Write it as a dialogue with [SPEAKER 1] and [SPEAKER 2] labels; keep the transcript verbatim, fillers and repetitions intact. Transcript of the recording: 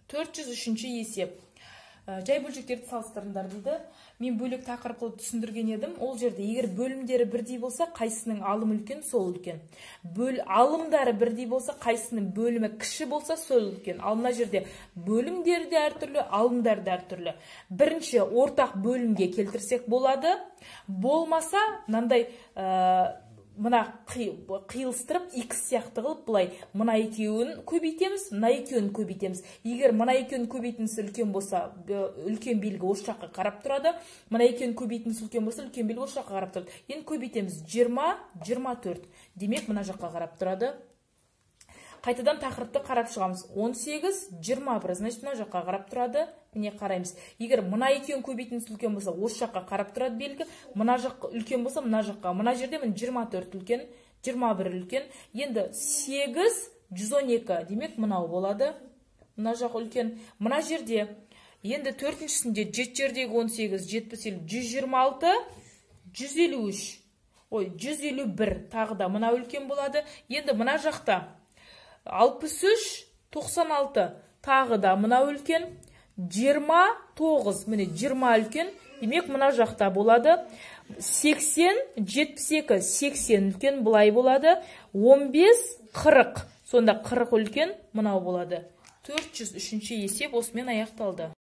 [SPEAKER 1] төрт жүз үшінші есеп. Жай бөлшектерді салыстырыңдар дейді. Мен бөлек тақырыпты түсіндірген едім. Ол жерде егер бөлімдері бірдей болса, қайсының алым үлкен, сол үлкен. Бөл алымдары бірдей болса, қайсының бөлімі кіші болса, сол үлкен. Ал мына жерде бөлімдері де әртүрлі, алымдары да әртүрлі. Бірінші ортақ бөлімге келтірсек болады. Болмаса, мынандай мына қиылыстырып x сияқты қылып былай мына екеуін көбейтеміз, мына екеуін көбейтеміз. Егер мына екеуін көбейтіндісі үлкен болса, үлкен белгі осы жаққа қарап тұрады. Мына екеуін көбейтіндісі үлкен болса, үлкен белгі осы жаққа қарап тұрады. Енді көбейтеміз жиырма, жиырма төрт. Демек мына жаққа қарап тұрады. Қайтадан тақырыпты қарап шығамыз. он сегіз, жиырма бір. Значит, мына жаққа қарап тұрады. Міне қараймыз. Егер мына екеуін көбейтіндісі үлкен болса, осы жаққа қарап тұрады белгі. Мына жақ үлкен болса, мына жаққа. Мына жерде міне жиырма төрт үлкен, жиырма бір үлкен. Енді сегіз, жүз он екі. Демек, мынау болады. Мына жақ үлкен. Мына жерде енді төртіншісінде жеті жердегі он сегіз, жетпіс, жүз жиырма алты, жүз елу үш. Ой, жүз елу бір. Тағы да мына үлкен болады. Енді мына жақта алпыс үш, тоқсан алты. Тағы да мына үлкен. жиырма тоғыз. Міне жиырма үлкен. Демек мына жақта болады. сексен, жетпіс екі, сексен үлкен бұлай болады. он бес, қырық. Сонда қырық үлкен мынау болады. төрт жүз үшінші есеп осымен аяқталды.